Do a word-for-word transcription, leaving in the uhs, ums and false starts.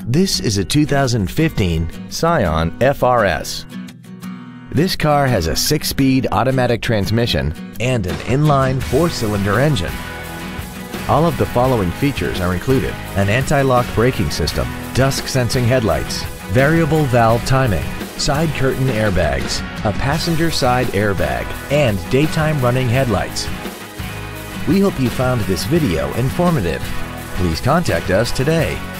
This is a two thousand fifteen Scion F R S. This car has a six-speed automatic transmission and an inline four-cylinder engine. All of the following features are included: an anti-lock braking system, dusk-sensing headlights, variable valve timing, side curtain airbags, a passenger side airbag, and daytime running headlights. We hope you found this video informative. Please contact us today.